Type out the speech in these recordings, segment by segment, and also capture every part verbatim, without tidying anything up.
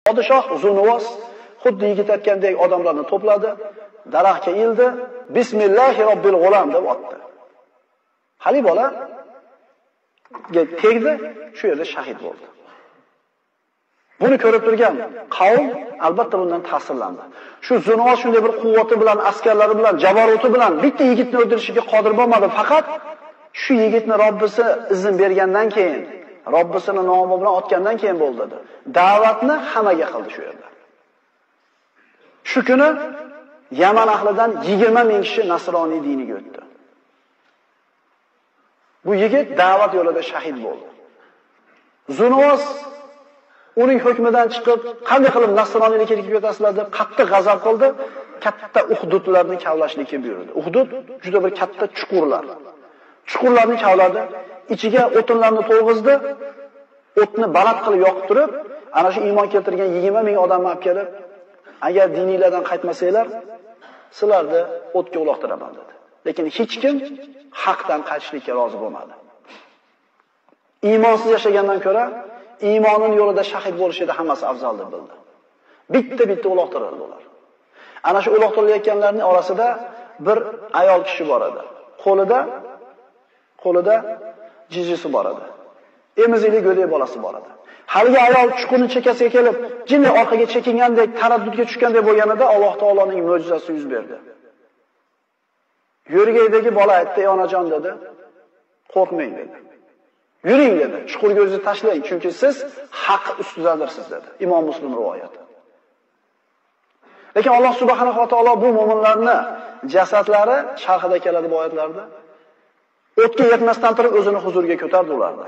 Podshoh Zunuvos xuddi yigit aytgandek odamlarni to'pladi, daraxtga ildi, bismillahi robbil g'ulam deb otdi. Hali bola tegdi, shu yerda shahid bo'ldi. Buni ko'rib turgan qavm albatta bundan ta'sirlandi. Shu Zunuvos shunday bir quvvati bilan, askarlari bilan, jabaruti bilan bitta yigitni o'ldirishiga qodir bo'lmadi, faqat shu yigitni Robbisi izn bergandan keyin, Robbisini nomi bilan otgandan keyin bo'ldi dedi. Da'vatni hammaga qildi shu yerda. Shu kuni Yaman ahlidan yigirma ming kishi nasroniy diniga o'tdi. Bu yigit da'vat yo'lida shahid bo'ldi. Zunuvos uning hukmidan chiqib, qanday qilib nasroniylikka kirib ketasizlar deb qattiq g'azab qildi, katta Uhdudlarni kavlashlikka buyurdi. Uhdud juda bir katta chuqurlar. Chuqurlarni kavladi, ichiga o'tinlarni to'g'izdi, o'tni baland qilib yoqib turib, ana shu iymon keltirgan yigirma ming odamni olib kelib, agar dininglardan qaytmasanglar, sizlarni o'tga uloqtiraman dedi. Lekin hech kim haqdan qaytishlikka rozi bo'lmadi. Iymonsiz yashagandan ko'ra iymonning yo'lida shahid bo'lishida hammasi afzal deb bildi. Bitta-bitta uloqtirildi ular. Ana shu uloqtirilayotganlarning orasida bir ayol kishi bor edi. Qo'lida qo'lida jijisi bor edi. Emizikli go'dak bolasi bor edi. Haligi ayol chuqurning chekkasiga kelib, jinni orqaga chekingandek, taraddudga tushgandek bo'lganida Alloh taoloning mo'jizasi yuz berdi. Yo'rgaydagi bola aytdi, "Ey onajon" dedi. "Qo'rqmang" dedi. "Yuring" dedi. "Chuqurga o'zingizni tashlang, chunki siz haq ustidadirsiz" dedi. Imom Muslim rivoyati. Lekin Alloh subhanahu va taolo bu mu'minlarni jasadlari sharhida keladi bu oyatlarda. O'tga yetmasdan turib o'zini huzuriga ko'tardi ularni.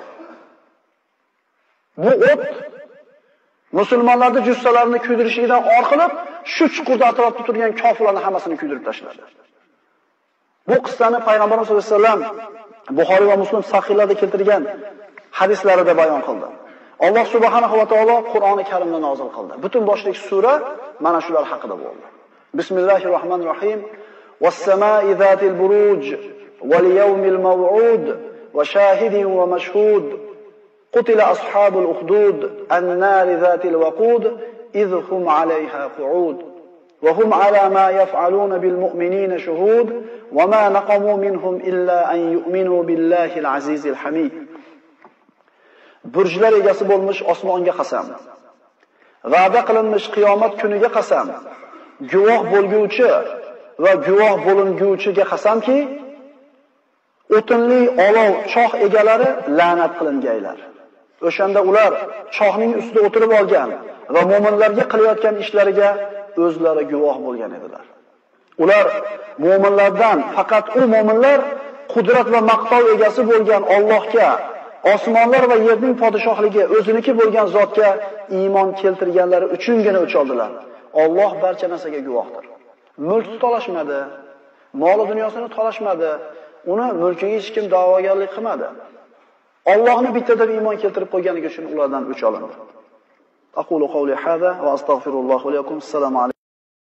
Bu o't musulmonlarning jussalarini kuydirishidan orqalab, shu chuqurda atrofda turgan kofirlarni hammasini kuydirib tashladi. Bu qissani Payg'ambarimiz sollallohu alayhi vasallam Buxoriy va Muslim sahihlarda keltirgan hadislarida bayon qildi. Alloh subhanahu va taolo Qur'oni Karimni nozil qildi. Butun boshlik sura mana shular haqida bo'ldi. Bismillahirrohmanirrohim. Was-samaa'i zatil buruj wal yawmil maw'ud wa shahidin wa mashhud. قتل أصحاب الأخدود النار ذات الوقود إذ هم عليها قعود وهم على ما يفعلون بالمؤمنين شهود وما نقموا منهم إلا أن يؤمنوا بالله العزيز الحميد. Burjlar egasi bo'lmish osmonga qasam, va'da qilinmish qiyomat kuniga qasam, guvoh bo'lguvchi va guvoh bo'linguvchiga qasamki, o'tinli olov choh egalari la'nat qilingaylar. O'shanda ular chohning ustida o'tirib olgan va mu'minlarga qilayotgan ishlariga o'zlari guvoh bo'lgan edilar. Ular mu'minlardan faqat u mu'minlar qudrat va maqtov egasi bo'lgan Allohga, osmonlar va yerning podshohligi o'ziniki bo'lgan zotga iymon keltirganlari uchungina o'ch oldilar. Alloh barcha narsaga guvohdir. Mulk talashmadi, mol dunyosini talashmadi, uni mulkiga hech kim da'vogarlik qilmadi. Allohni bitta deb iymon keltirib qo'yganligi uchun ulardan o'ch olindi. Aqulu qawli hada va astaghfirulloh va lakum. Assalomu alaykum.